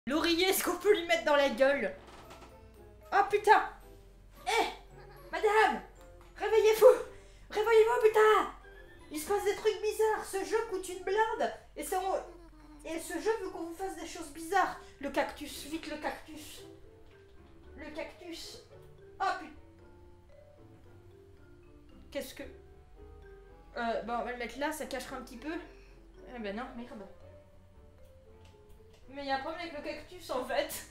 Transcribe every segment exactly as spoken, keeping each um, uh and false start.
L'oreiller, est-ce qu'on peut lui mettre dans la gueule? Oh putain! Eh! Madame! Réveillez-vous! Réveillez-vous, putain! Il se passe des trucs bizarres! Ce jeu coûte une blinde! Et, ça, on... Et ce jeu veut qu'on vous fasse des choses bizarres! Le cactus, vite le cactus! Le cactus! Oh putain! Qu'est-ce que... Euh, bon, on va le mettre là, ça cachera un petit peu. Eh ben non, merde. Mais il y a un problème avec le cactus en fait.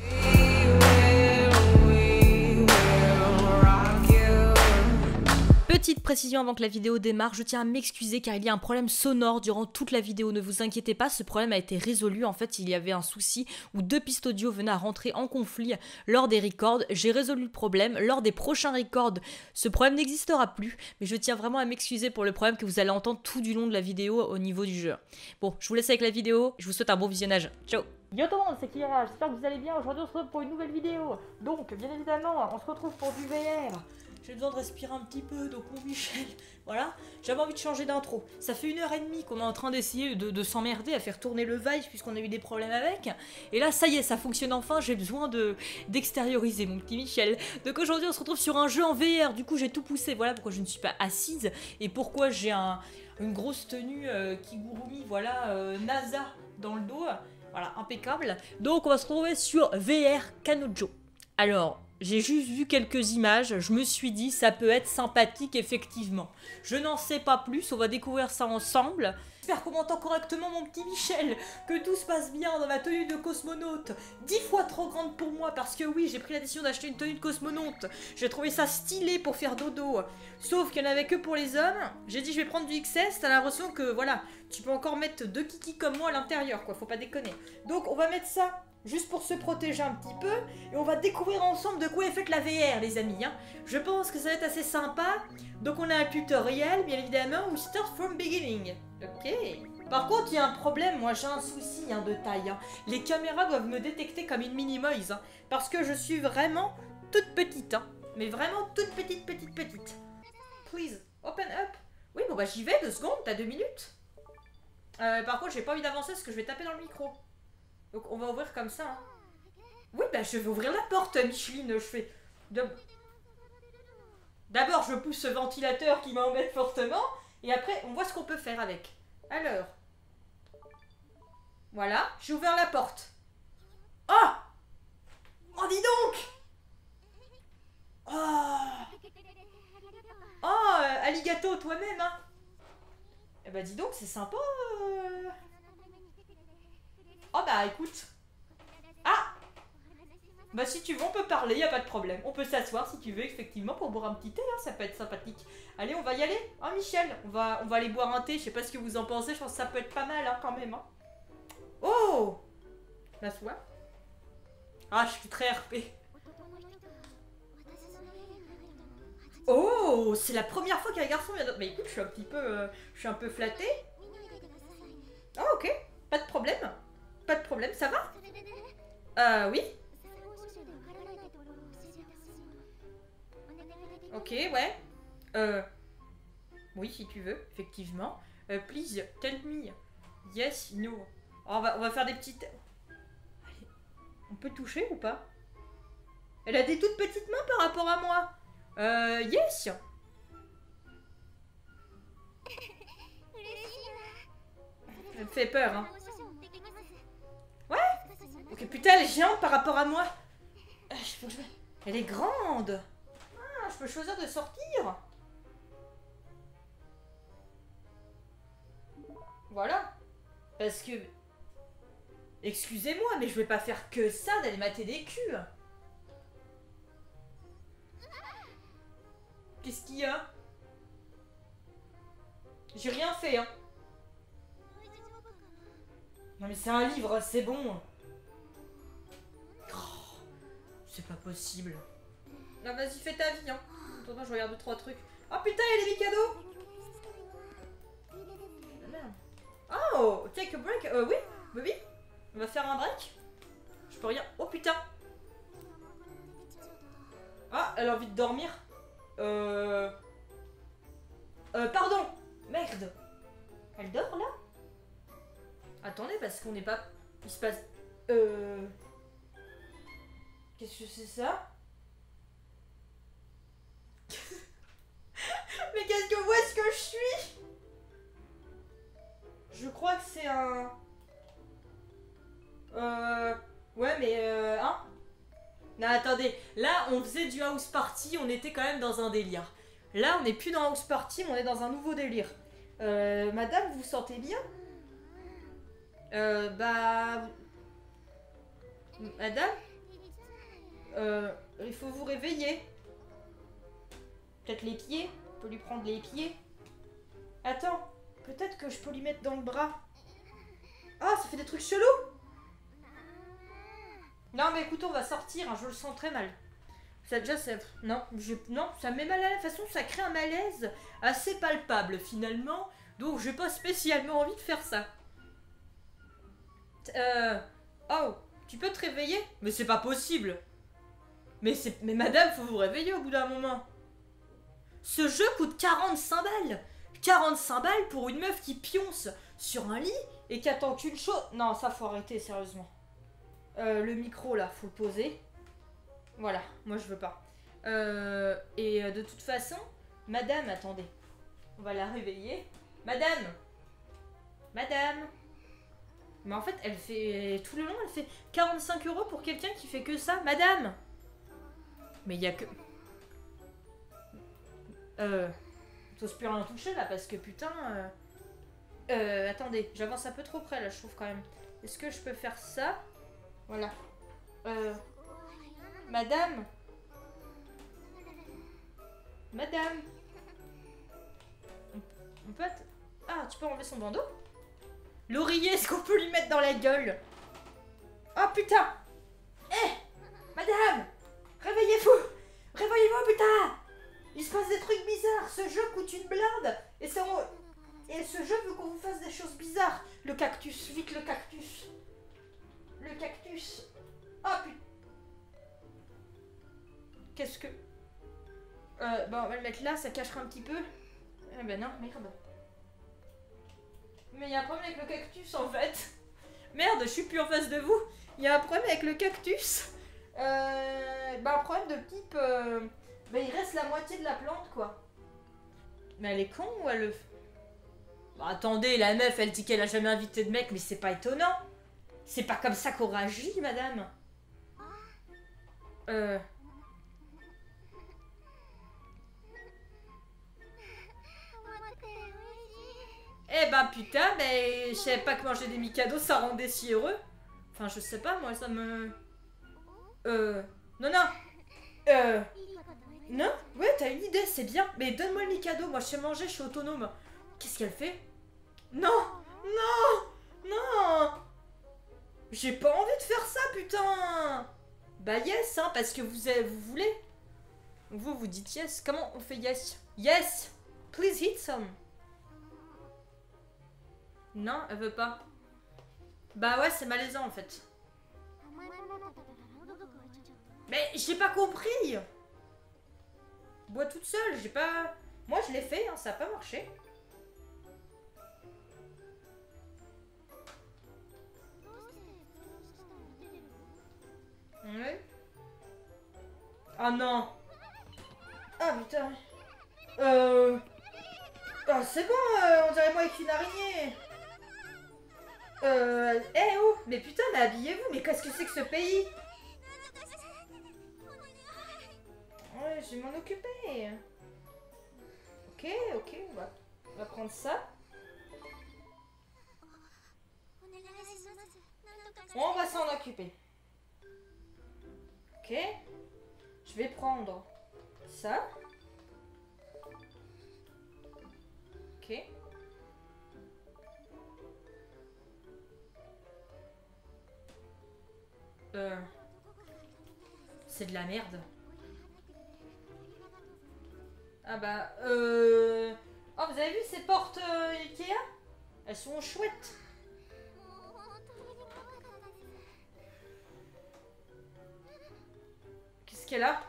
Petite précision avant que la vidéo démarre, je tiens à m'excuser car il y a un problème sonore durant toute la vidéo. Ne vous inquiétez pas, ce problème a été résolu. En fait, il y avait un souci où deux pistes audio venaient à rentrer en conflit lors des records. J'ai résolu le problème. Lors des prochains records, ce problème n'existera plus. Mais je tiens vraiment à m'excuser pour le problème que vous allez entendre tout du long de la vidéo au niveau du jeu. Bon, je vous laisse avec la vidéo. Je vous souhaite un bon visionnage. Ciao! Yo tout le monde, c'est Kira, j'espère que vous allez bien. Aujourd'hui on se retrouve pour une nouvelle vidéo. Donc, bien évidemment, on se retrouve pour du V R. J'ai besoin de respirer un petit peu, donc mon Michel, voilà. J'avais envie de changer d'intro. Ça fait une heure et demie qu'on est en train d'essayer de, de s'emmerder à faire tourner le Vive puisqu'on a eu des problèmes avec. Et là, ça y est, ça fonctionne enfin, j'ai besoin de d'extérioriser mon petit Michel. Donc aujourd'hui, on se retrouve sur un jeu en V R. Du coup, j'ai tout poussé, voilà pourquoi je ne suis pas assise. Et pourquoi j'ai un, une grosse tenue euh, Kigurumi, voilà, euh, NASA dans le dos. Voilà, impeccable. Donc on va se retrouver sur V R Kanojo. Alors... j'ai juste vu quelques images, je me suis dit ça peut être sympathique effectivement. Je n'en sais pas plus, on va découvrir ça ensemble. J'espère qu'on m'entend correctement mon petit Michel, que tout se passe bien dans ma tenue de cosmonaute. Dix fois trop grande pour moi parce que oui, j'ai pris la décision d'acheter une tenue de cosmonaute. J'ai trouvé ça stylé pour faire dodo. Sauf qu'il n'y en avait que pour les hommes. J'ai dit je vais prendre du X S, t'as l'impression que voilà, tu peux encore mettre deux kikis comme moi à l'intérieur quoi, faut pas déconner. Donc on va mettre ça. Juste pour se protéger un petit peu, et on va découvrir ensemble de quoi est faite la V R, les amis. Hein. Je pense que ça va être assez sympa. Donc on a un tutoriel, bien évidemment, ou start from beginning. Ok. Par contre, il y a un problème, moi j'ai un souci hein, de taille. Hein. Les caméras doivent me détecter comme une mini-moise, hein, parce que je suis vraiment toute petite. Hein. Mais vraiment toute petite, petite, petite. Please, open up. Oui, bon bah j'y vais, deux secondes, t'as deux minutes. Euh, par contre, j'ai pas envie d'avancer parce que je vais taper dans le micro. Donc on va ouvrir comme ça. Hein. Oui, bah je vais ouvrir la porte, Micheline. Je fais... D'abord, je pousse ce ventilateur qui m'embête fortement. Et après, on voit ce qu'on peut faire avec. Alors. Voilà, j'ai ouvert la porte. Oh! Oh, dis donc! Oh! Oh, euh, Alligato, toi-même, hein? Eh bah dis donc, c'est sympa. Euh... Oh bah écoute. Ah! Bah si tu veux on peut parler, y a pas de problème. On peut s'asseoir si tu veux effectivement pour boire un petit thé, hein, ça peut être sympathique. Allez on va y aller, hein Michel, on va, on va aller boire un thé, je sais pas ce que vous en pensez, je pense que ça peut être pas mal hein, quand même. Hein. Oh! La soie. Ah je suis très R P. Oh! C'est la première fois qu'un garçon vient de... Mais écoute je suis un petit peu, euh, je suis un peu flattée. Ah oh, ok, pas de problème. Pas de problème, ça va? Euh, oui. Ok, ouais. Euh... Oui, si tu veux, effectivement. Euh, please, tell me. Yes, no. Oh, on, va, on va faire des petites... Allez. On peut toucher ou pas? Elle a des toutes petites mains par rapport à moi. Euh, yes. Elle me fait peur, hein. Ouais. Ok, putain, elle est géante par rapport à moi. Elle est grande. Ah, je peux choisir de sortir. Voilà. Parce que... Excusez-moi, mais je vais pas faire que ça d'aller mater des culs. Qu'est-ce qu'il y a? J'ai rien fait, hein. Non mais c'est un livre, c'est bon. Oh, c'est pas possible. Non vas-y fais ta vie hein. Attends, je regarde deux trois trucs. Oh putain il y a des cadeaux. Ah, merde. Oh take a break. Euh oui, oui oui. On va faire un break. Je peux rien. Oh putain. Ah elle a envie de dormir. Euh... Euh pardon. Merde. Elle dort là? Attendez parce qu'on n'est pas... Il se passe... Euh... Qu'est-ce que c'est ça? Mais qu'est-ce que... Où est-ce que je suis? Je crois que c'est un... Euh... Ouais, mais... Euh... Hein? Non, attendez. Là, on faisait du house party, on était quand même dans un délire. Là, on n'est plus dans house party, mais on est dans un nouveau délire. Euh... Madame, vous vous sentez bien? Euh... Bah... Madame? Euh... Il faut vous réveiller. Peut-être les pieds? On peut lui prendre les pieds. Attends. Peut-être que je peux lui mettre dans le bras. Ah, ça fait des trucs chelous. Non, mais écoute, on va sortir, hein, je le sens très mal. Ça déjà, ça... Non, je... non, ça me met mal à la façon, ça crée un malaise assez palpable, finalement. Donc, j'ai pas spécialement envie de faire ça. Euh... Oh, tu peux te réveiller? Mais c'est pas possible. Mais c'est... Mais madame, faut vous réveiller au bout d'un moment. Ce jeu coûte quarante-cinq balles. quarante-cinq balles pour une meuf qui pionce sur un lit et qui attend qu'une chose. Non, ça faut arrêter, sérieusement. Euh, le micro là, faut le poser. Voilà, moi je veux pas. Euh, et euh, de toute façon, madame, attendez. On va la réveiller. Madame! Madame! Mais en fait, elle fait. Tout le long, elle fait quarante-cinq euros pour quelqu'un qui fait que ça. Madame! Mais il y a que. Euh. T'oses plus rien toucher là parce que putain. Euh, euh attendez, j'avance un peu trop près là, je trouve quand même. Est-ce que je peux faire ça? Voilà. Euh. Madame? Madame? On, on peut être... Ah, tu peux enlever son bandeau? L'oreiller, est-ce qu'on peut lui mettre dans la gueule? Oh putain! Eh! Madame! Réveillez-vous! Réveillez-vous, putain! Il se passe des trucs bizarres. Ce jeu coûte une blinde. Et, ça, on... et ce jeu veut qu'on vous fasse des choses bizarres. Le cactus, vite le cactus. Le cactus. Oh putain. Qu'est-ce que... Euh, bon, on va le mettre là, ça cachera un petit peu. Eh ben non, merde. Mais il y a un problème avec le cactus en fait. Merde, je suis plus en face de vous. Il y a un problème avec le cactus. Euh... Bah un problème de type... Euh... Bah il reste la moitié de la plante quoi. Mais elle est con ou elle... Bah attendez, la meuf elle dit qu'elle a jamais invité de mec, mais c'est pas étonnant. C'est pas comme ça qu'on réagit, madame. Euh... Eh ben putain, mais je savais pas que manger des Mikado ça rendait si heureux. Enfin je sais pas, moi ça me... Euh... Non non. Euh... Non? Ouais, t'as une idée, c'est bien. Mais donne-moi le Mikado, moi je sais manger, je suis autonome. Qu'est-ce qu'elle fait? Non! Non! Non! J'ai pas envie de faire ça, putain! Bah yes, hein, parce que vous, avez, vous voulez. Vous, vous dites yes. Comment on fait yes? Yes! Please hit some. Non, elle veut pas. Bah ouais, c'est malaisant en fait. Mais j'ai pas compris! Bois toute seule, j'ai pas... Moi je l'ai fait, hein, ça a pas marché. Ouais. Oh non. Ah putain. Euh... Oh, c'est bon, euh, on dirait moi avec une araignée. Euh... Eh oh. Mais putain, mais habillez-vous, mais qu'est-ce que c'est que ce pays? Ouais, je vais m'en occuper. Ok, ok, on va, on va prendre ça. On va s'en occuper. Ok. Je vais prendre ça. Ok. Euh... C'est de la merde. Ah bah, euh... Oh, vous avez vu ces portes euh, Ikea? Elles sont chouettes. Qu'est-ce qu'elle a?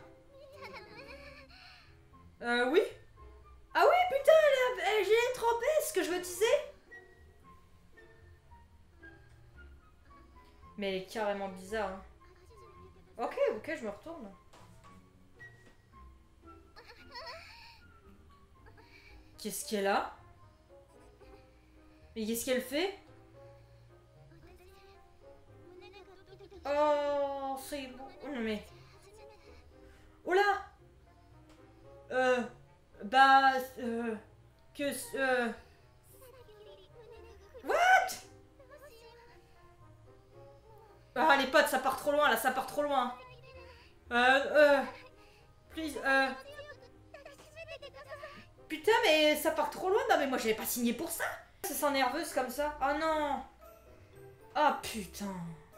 Euh, oui. Ah oui, putain, elle, elle, j'ai trempé, ce que je me disais. Mais elle est carrément bizarre. Hein. Ok, ok, je me retourne. Qu'est-ce qu'elle a? Mais qu'est-ce qu'elle fait? Oh, c'est bon. Non mais... Oh là! Euh... Bah... Euh... Que... Euh... What? Ah, les potes, ça part trop loin, là, ça part trop loin. Euh... Euh... Please, euh... Putain, mais ça part trop loin. Non, mais moi, j'avais pas signé pour ça. Ça sent nerveuse comme ça. Oh non. Ah, putain.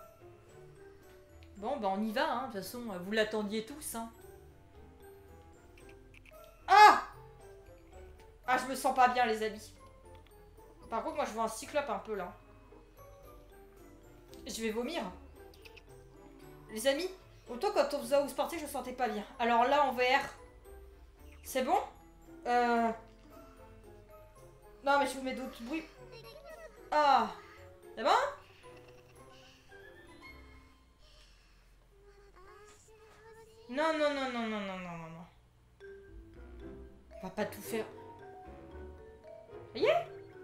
Bon, bah on y va, hein. De toute façon, vous l'attendiez tous, hein. Ah! Ah, je me sens pas bien, les amis. Par contre, moi, je vois un cyclope un peu, là. Je vais vomir. Les amis, autant quand on faisait House Party, je me sentais pas bien. Alors là, en V R, c'est bon? Euh... Non, mais je vous mets d'autres bruits. Ah! C'est bon? Non, non, non, non, non, non, non, non, non. On va pas tout faire. Ça y est?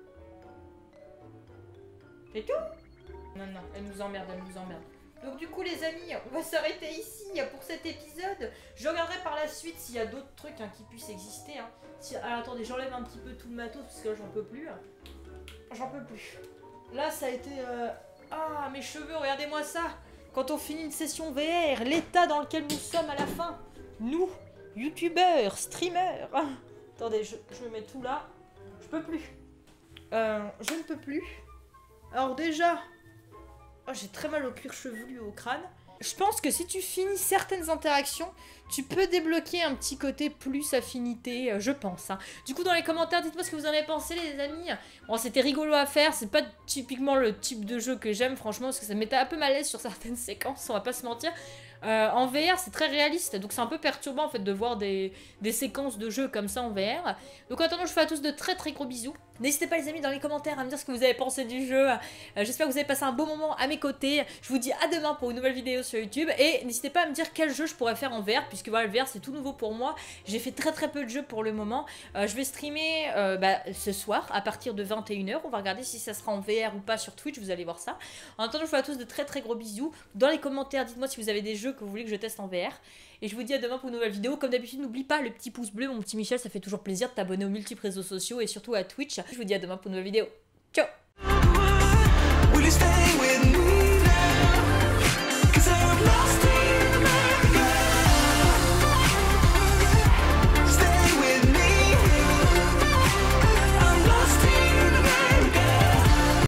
C'est tout? Non, non, elle nous emmerde, elle nous emmerde. Donc du coup les amis, on va s'arrêter ici pour cet épisode. Je regarderai par la suite s'il y a d'autres trucs hein, qui puissent exister. Hein. Si... Alors attendez, j'enlève un petit peu tout le matos parce que là j'en peux plus. J'en peux plus. Là ça a été... Euh... Ah mes cheveux, regardez-moi ça. Quand on finit une session V R, l'état dans lequel nous sommes à la fin. Nous, youtubeurs, streamers. Ah. Attendez, je, je me mets tout là. Je peux plus. Euh, je ne peux plus. Alors déjà... Oh, j'ai très mal au cuir chevelu au crâne. Je pense que si tu finis certaines interactions, tu peux débloquer un petit côté plus affinité, euh, je pense. Hein. Du coup, dans les commentaires, dites-moi ce que vous en avez pensé, les amis. Bon, c'était rigolo à faire. C'est pas typiquement le type de jeu que j'aime, franchement, parce que ça me mettait un peu mal à l'aise sur certaines séquences, on va pas se mentir. Euh, en V R, c'est très réaliste, donc c'est un peu perturbant en fait de voir des, des séquences de jeux comme ça en V R. Donc en attendant, je vous fais à tous de très très gros bisous. N'hésitez pas les amis dans les commentaires à me dire ce que vous avez pensé du jeu. Euh, J'espère que vous avez passé un beau moment à mes côtés. Je vous dis à demain pour une nouvelle vidéo sur YouTube. Et n'hésitez pas à me dire quel jeu je pourrais faire en V R, puisque voilà, le V R c'est tout nouveau pour moi. J'ai fait très très peu de jeux pour le moment. Euh, je vais streamer euh, bah, ce soir à partir de vingt et une heures. On va regarder si ça sera en V R ou pas sur Twitch, vous allez voir ça. En attendant, je vous fais à tous de très très gros bisous. Dans les commentaires, dites-moi si vous avez des jeux que vous voulez que je teste en V R. Et je vous dis à demain pour une nouvelle vidéo. Comme d'habitude, n'oublie pas le petit pouce bleu, mon petit Michel, ça fait toujours plaisir de t'abonner aux multiples réseaux sociaux et surtout à Twitch. Je vous dis à demain pour une nouvelle vidéo. Ciao!